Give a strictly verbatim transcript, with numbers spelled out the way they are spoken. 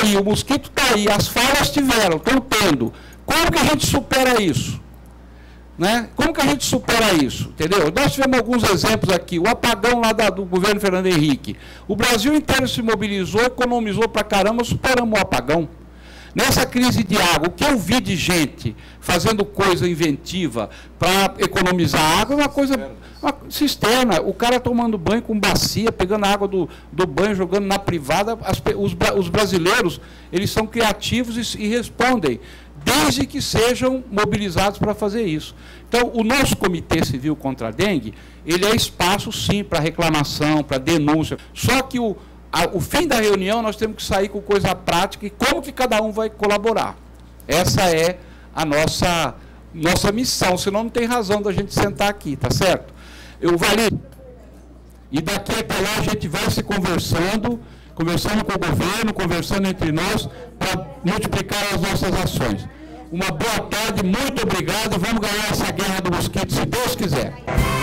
aí, o mosquito está aí, as falhas tiveram, estão tendo. Como que a gente supera isso? Né? Como que a gente supera isso? Entendeu? Nós tivemos alguns exemplos aqui. O apagão lá da, do governo Fernando Henrique. O Brasil inteiro se mobilizou, economizou pra caramba, superamos o apagão. Nessa crise de água, o que eu vi de gente fazendo coisa inventiva para economizar água é uma coisa... Uma cisterna. O cara tomando banho com bacia, pegando a água do, do banho, jogando na privada. As, os, os brasileiros, eles são criativos e, e respondem, desde que sejam mobilizados para fazer isso. Então, o nosso Comitê Civil contra a Dengue, ele é espaço, sim, para reclamação, para denúncia. Só que o, a, o fim da reunião, nós temos que sair com coisa prática e como que cada um vai colaborar. Essa é a nossa, nossa missão, senão não tem razão da gente sentar aqui, tá certo? Eu valido. E daqui até lá a gente vai se conversando, conversando com o governo, conversando entre nós, para multiplicar as nossas ações. Uma boa tarde, muito obrigado. Vamos ganhar essa guerra do mosquito, se Deus quiser.